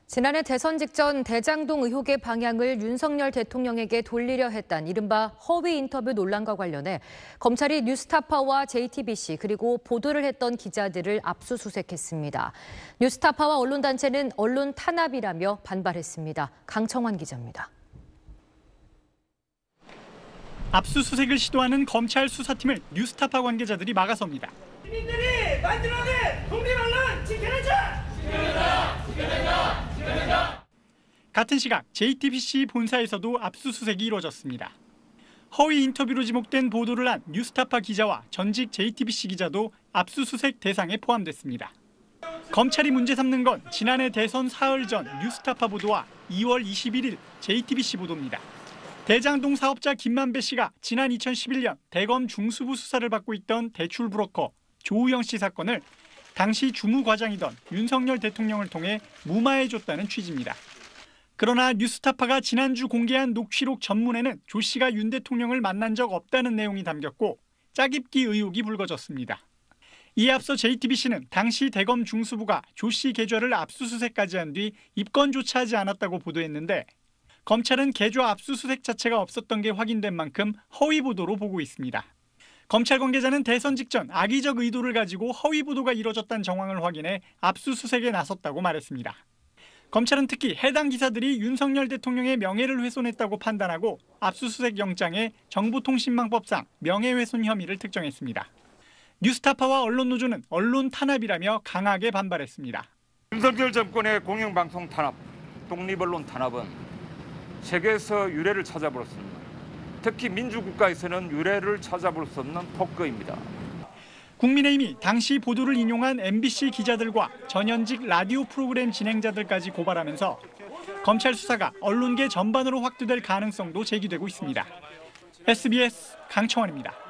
지난해 대선 직전 대장동 의혹의 방향을 윤석열 대통령에게 돌리려 했던 이른바 허위 인터뷰 논란과 관련해 검찰이 뉴스타파와 JTBC 그리고 보도를 했던 기자들을 압수수색했습니다. 뉴스타파와 언론단체는 언론 탄압이라며 반발했습니다. 강청환 기자입니다. 압수수색을 시도하는 검찰 수사팀을 뉴스타파 관계자들이 막아섭니다. 시민들이 만들어낸 독립언론 지켜내자! 지켜낸다! 같은 시각 JTBC 본사에서도 압수수색이 이루어졌습니다. 허위 인터뷰로 지목된 보도를 한 뉴스타파 기자와 전직 JTBC 기자도 압수수색 대상에 포함됐습니다. 검찰이 문제 삼는 건 지난해 대선 사흘 전 뉴스타파 보도와 2월 21일 JTBC 보도입니다. 대장동 사업자 김만배 씨가 지난 2011년 대검 중수부 수사를 받고 있던 대출 브로커 조우영 씨 사건을 당시 주무과장이던 윤석열 대통령을 통해 무마해줬다는 취지입니다. 그러나 뉴스타파가 지난주 공개한 녹취록 전문에는 조 씨가 윤 대통령을 만난 적 없다는 내용이 담겼고 짜깁기 의혹이 불거졌습니다. 이에 앞서 JTBC는 당시 대검 중수부가 조 씨 계좌를 압수수색까지 한 뒤 입건조차 하지 않았다고 보도했는데 검찰은 계좌 압수수색 자체가 없었던 게 확인된 만큼 허위 보도로 보고 있습니다. 검찰 관계자는 대선 직전 악의적 의도를 가지고 허위 보도가 이뤄졌다는 정황을 확인해 압수수색에 나섰다고 말했습니다. 검찰은 특히 해당 기사들이 윤석열 대통령의 명예를 훼손했다고 판단하고 압수수색 영장에 정보통신망법상 명예훼손 혐의를 특정했습니다. 뉴스타파와 언론노조는 언론 탄압이라며 강하게 반발했습니다. 윤석열 정권의 공영방송 탄압, 독립언론 탄압은 세계에서 유례를 찾아볼 수 없는, 특히 민주국가에서는 유례를 찾아볼 수 없는 폭거입니다. 국민의힘이 당시 보도를 인용한 MBC 기자들과 전현직 라디오 프로그램 진행자들까지 고발하면서 검찰 수사가 언론계 전반으로 확대될 가능성도 제기되고 있습니다. SBS 강청환입니다.